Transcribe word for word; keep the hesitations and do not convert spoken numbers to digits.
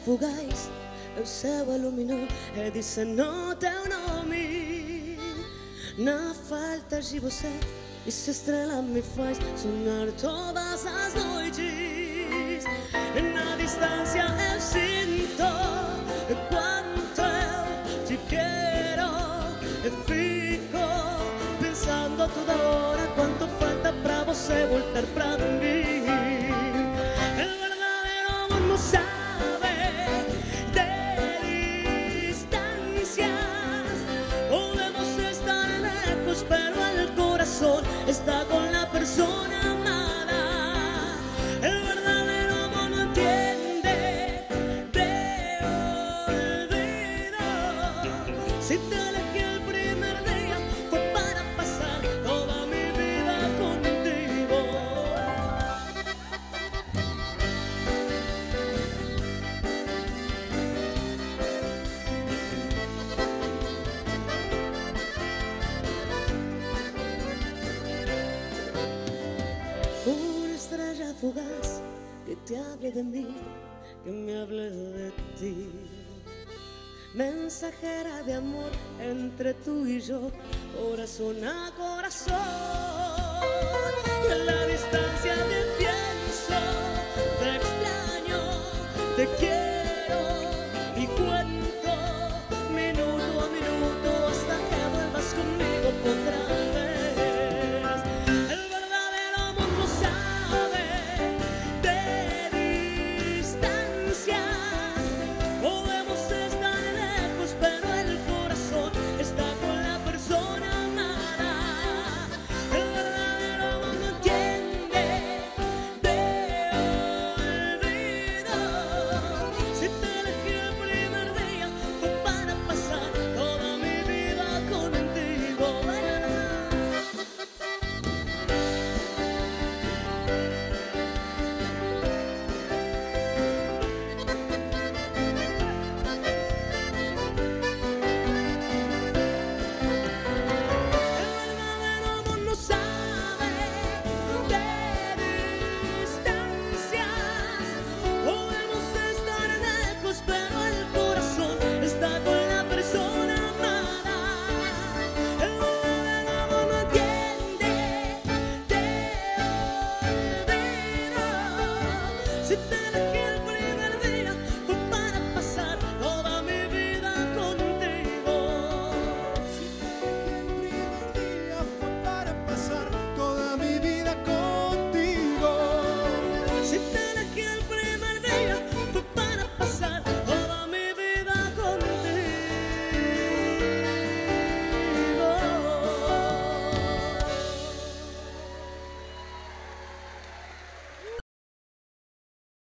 fugaz, il cielo illuminò e disse notte é o nome. Na falta de você, essa estrela me faz sonhar todas as noites. Na distância eu sinto quanto eu te quero e fico pensando toda hora quanto falta pra você voltar pra mim. El verdadero amor no sabe de distancias. Podemos estar lejos, pero el corazón está con la persona amada. El verdadero amor no entiende de olvido. Si te elegí el primer día fue para pasar toda mi vida contigo. Una estrella fugaz que te hable de mí, que me hable de ti. Mensajera de amor entre tú y yo, corazón a corazón. En la distancia te pienso, te extraño, te quiero.